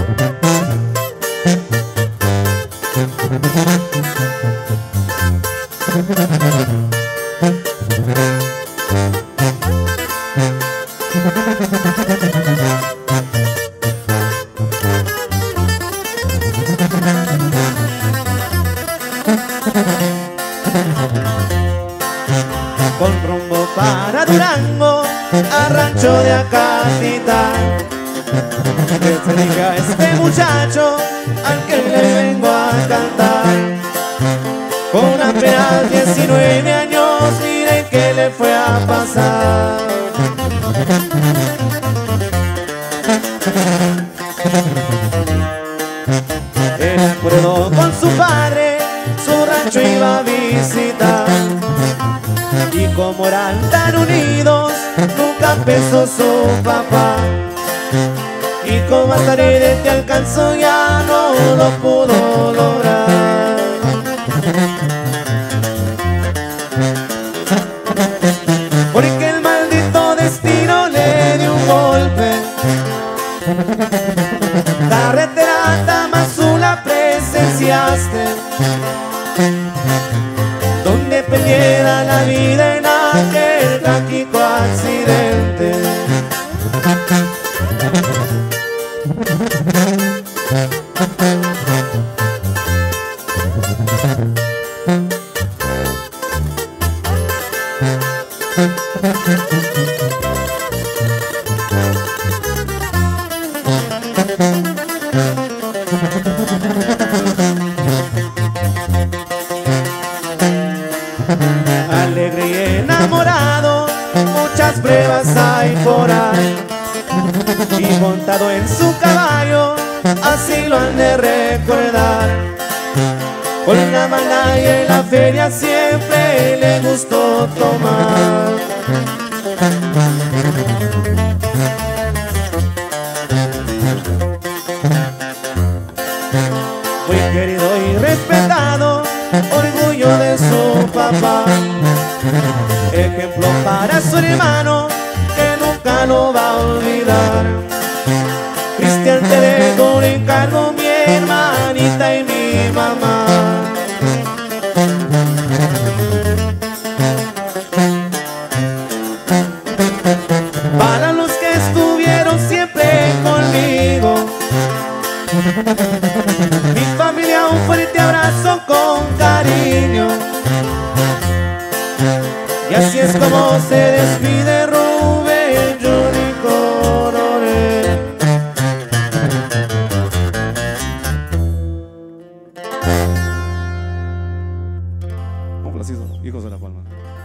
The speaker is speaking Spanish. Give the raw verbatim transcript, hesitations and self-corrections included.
Con rumbo para Durango, a rancho de Acatita, que se diga este muchacho al que le vengo a cantar. Con apenas diecinueve años, miren qué le fue a pasar. En el pueblo con su padre, su rancho iba a visitar. Y como eran tan unidos, nunca pesó su papá. Y como hasta tarde te alcanzó, ya no lo pudo lograr. Porque el maldito destino le dio un golpe. Carretera Tamazula presenciaste, donde perdiera la vida en aquel trágico accidente. Alegre y enamorado, muchas pruebas hay por ahí. Y montado en su caballo, así lo han de recordar. Con la mala y en la feria siempre le gustó tomar. Muy querido y respetado, orgullo de su papá, ejemplo para su hermano que nunca lo va a olvidar. Cristian, te dejo un encargo, mi hermanita y mi mamá. Para los que estuvieron siempre conmigo, mi familia, un fuerte abrazo con cariño. Y así es como se despide Rubén Juni Coronel. Complacido, hijos de la palma.